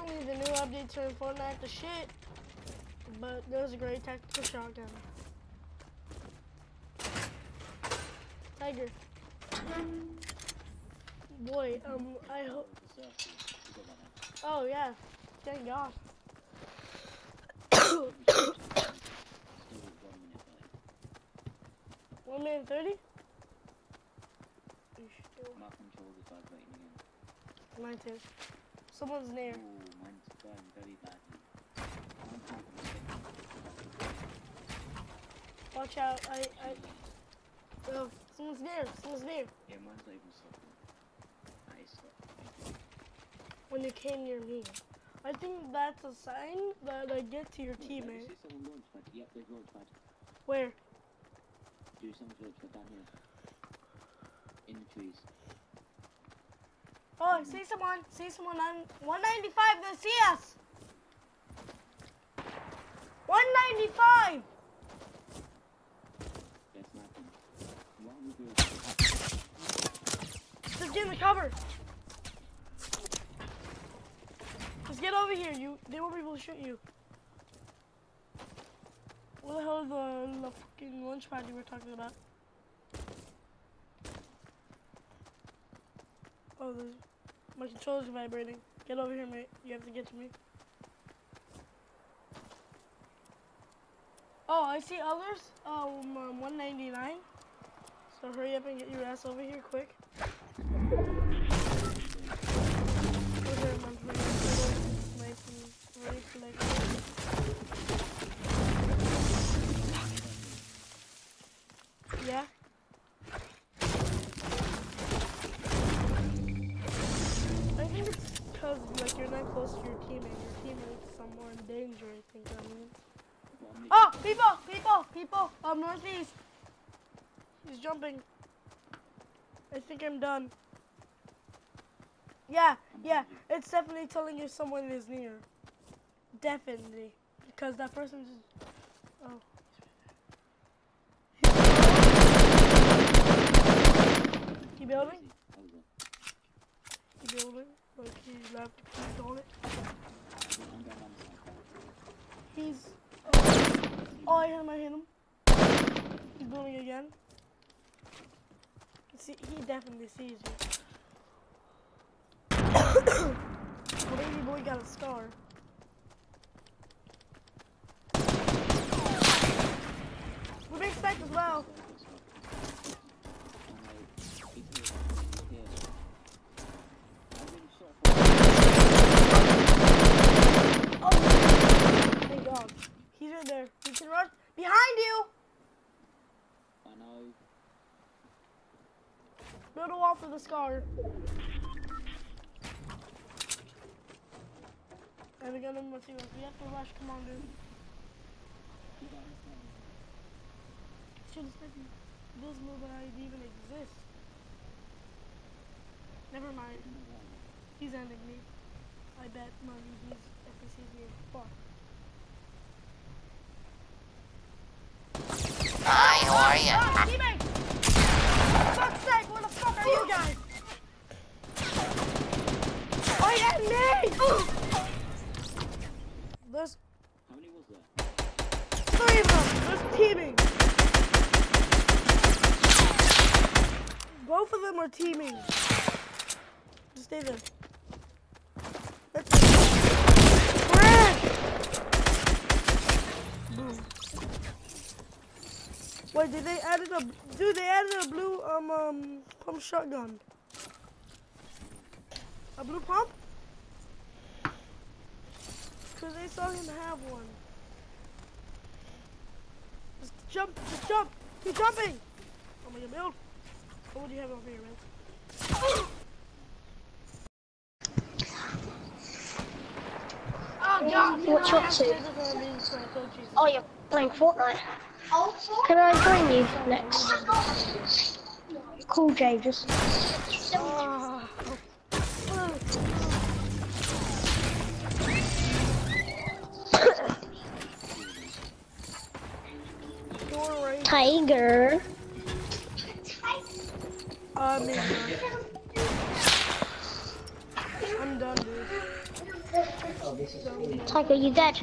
apparently the new update turned Fortnite to shit, but there's a great tactical shotgun. Tiger. Boy, I hope. Oh yeah, thank God. 1 minute 30? My controller starts waiting again. Mine too. Someone's near. Oh, mine's going very badly. Watch out, oh, someone's near, Yeah, mine's not even stopping. I stopped. When you came near me. I think that's a sign that I get to your teammate. Is someone launch pad? Yep, there's launch pad. Where? Do someone's launch pad down here. In the trees. Oh, I see someone on 195, they see us! 195! Yes, nothing. What are we doing? Just get in the cover. Just get over here, they won't be able to shoot you. What the hell is the fucking launch pad you were talking about? Oh, my controller's vibrating. Get over here, mate. You have to get to me. Oh, I see others. 199. So hurry up and get your ass over here quick. Yeah. I think it's because like you're not close to your teammate. Your teammate's somewhere in danger. I think. Oh, people! Northeast. He's jumping. I think I'm done. Yeah. It's definitely telling you someone is near. Definitely, because that person's. Oh. Keep building. Keep building. Like he's left. He's on it. He's. Oh, I hit him. He's building again. See, he definitely sees you. Baby boy got a scar. We're being sniped as well. Oh, thank God. He's right there. He can rush behind you. I know. Build a wall for the scar. And we got him. Let's see. We have to rush. Come on, dude. Should have said this mobile ID even exists. Never mind. He's ending me. I bet money he's FPC's me. Fuck. Hi, how are you? Ah, teammate! For fuck's sake, where the fuck are you guys? Oh, he hit me! There's How many was there? 3 of them. There's teaming. Both of them are teaming. Just stay there. That's it. Crash! Boom. Wait, did they added a dude? They added a blue pump shotgun. A blue pump? Cause they saw him have one. Just jump! Keep jumping! Oh my God, build! What do you have over here, man? Oh God! What you up to? Oh, you're playing Fortnite. Can I join you next? Cool, Jay, just... Tiger. I'm done, dude. Tiger, you dead?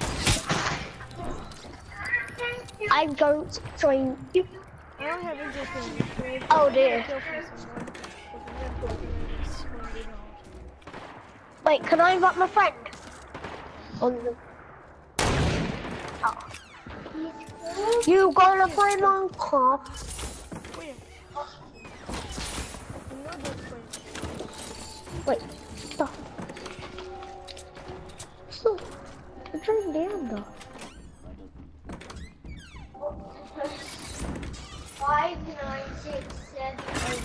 I'm going to join you. I don't have interest in you, trade. Oh dear. Kill from someone with an import and I just won't get out. Wait, can I invite my friend? On the... Oh. You gonna play Minecraft? Where? Another place. Wait, stop. So, I'm trying down though. 5, 9, 6, 7, 8.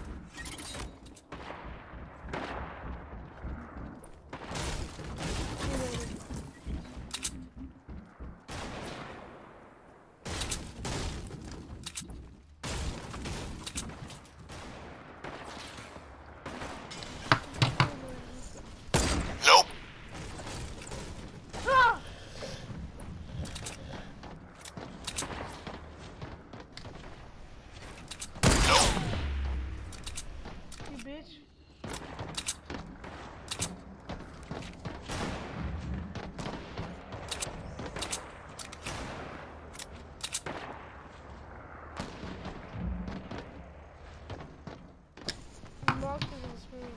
Bitch. Mark is on screen.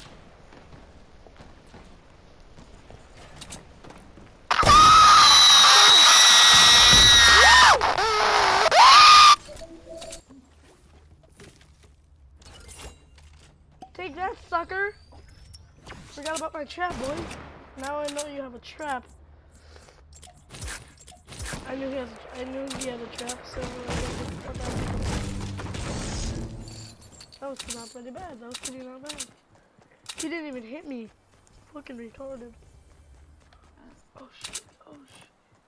Take that, sucker! Forgot about my trap, boy. Now I know you have a trap. I knew he had a trap, so that was not pretty bad. That was pretty not bad. He didn't even hit me. Fucking retarded. Oh shit, oh shit.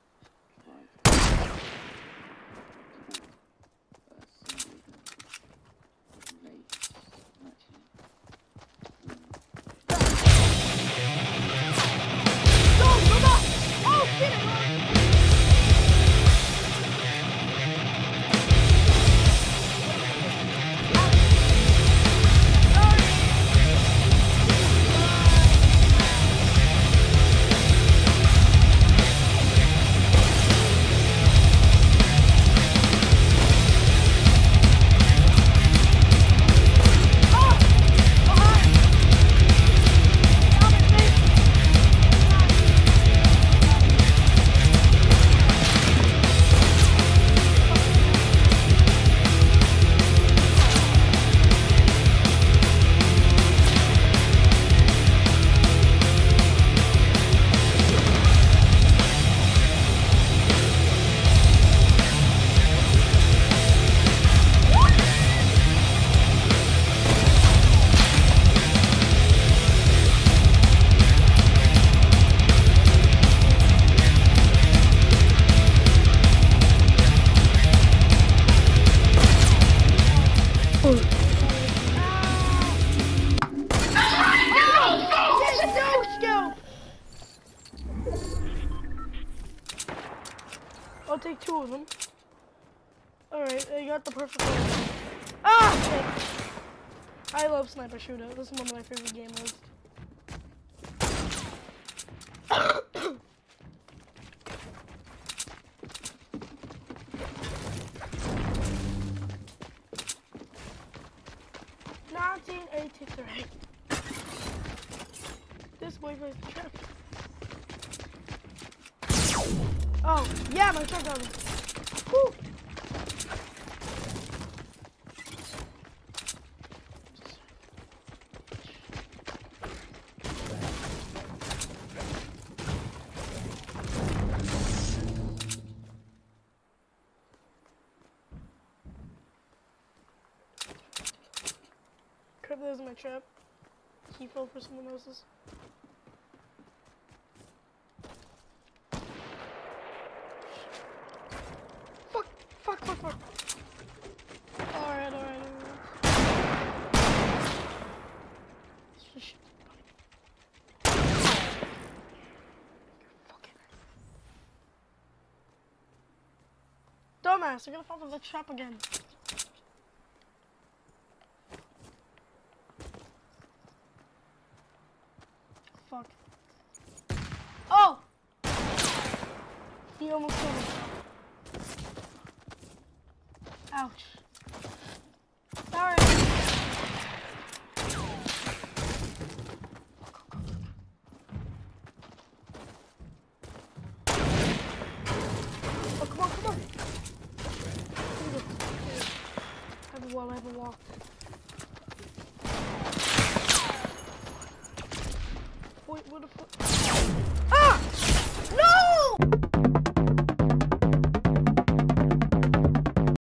I'll take 2 of them. Alright, I got the perfect one. Ah! Shit. I love Sniper Shootout. This is one of my favorite game modes. This boy plays the trap. Oh, yeah, my truck got me. Woo! Crap, there's my trap. He fell for someone else's. Fuck. Alright. Dumbass, you're gonna fall for the trap again. Fuck. you almost killed me. Ouch. Sorry. Oh, come on, come on. I have a wall, I have a wall. Wait, what the fuck?